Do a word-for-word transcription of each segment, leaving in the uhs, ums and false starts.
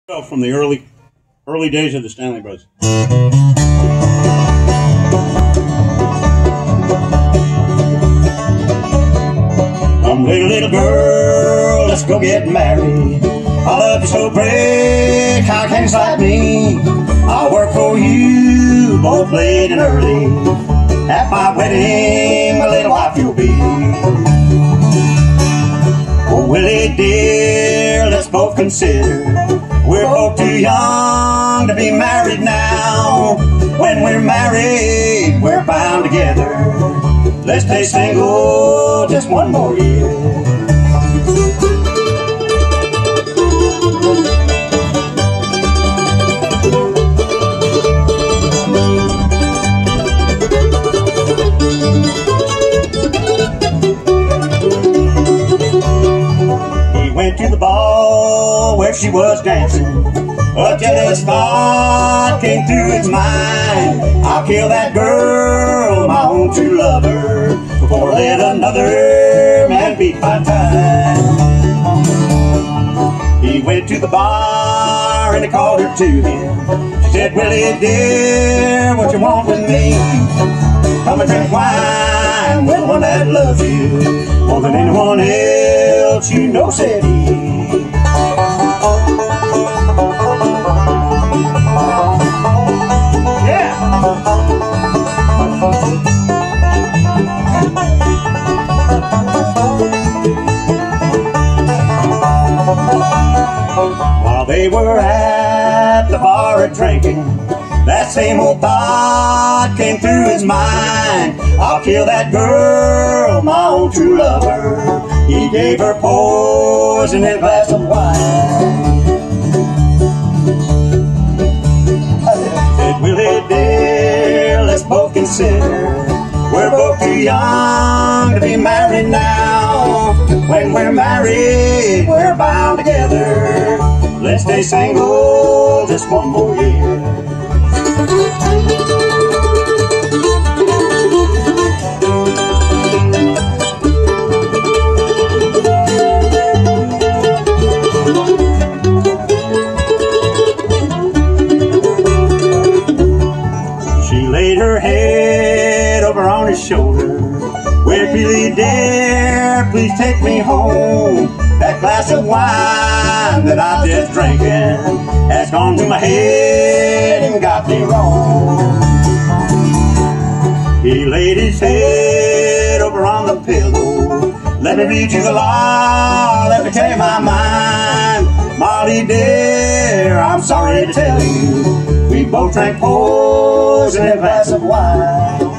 From the early early days of the Stanley Brothers. Come little, little girl, let's go get married. I love you so great, how can you slap me? I'll work for you, both late and early. At my wedding, my little wife you'll be. Oh, Willie dear, let's both consider we're both too young to be married now. When we're married, we're bound together. Let's stay single just one more year. He went to the ball where she was dancing. A jealous thought came through his mind. I'll kill that girl, my own true lover, before I let another man beat my time. He went to the bar and he called her to him. She said, Willie dear, what you want with me? Come and drink wine with one that loves you more than anyone else you know, said he. While they were at the bar a drinking, that same old thought came through his mind. I'll kill that girl, my old true lover. He gave her poison in a glass of wine. Said, Willie dear, let's both consider we're both too young to be married now. When we're married, we're bound together. Let's stay single just one more year. She laid her head over on his shoulder. Well, Billy dear, please take me home. That glass of wine that I've just drinking has gone to my head and got me wrong. He laid his head over on the pillow. Let me read you the law, let me tell you my mind. Molly dear, I'm sorry to tell you, we both drank poison in a glass of wine.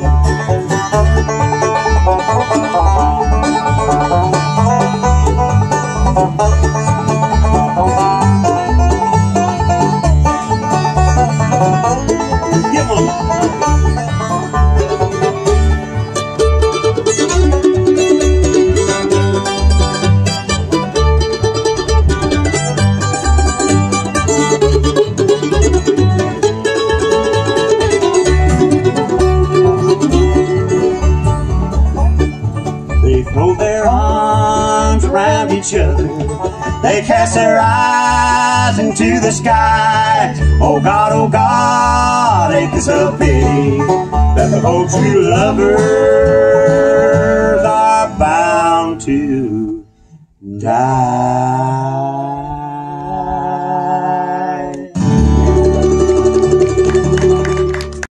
They throw their arms around each other. They cast their eyes into the sky. Oh God, oh God, ain't this a pity that the whole true lovers are bound to die.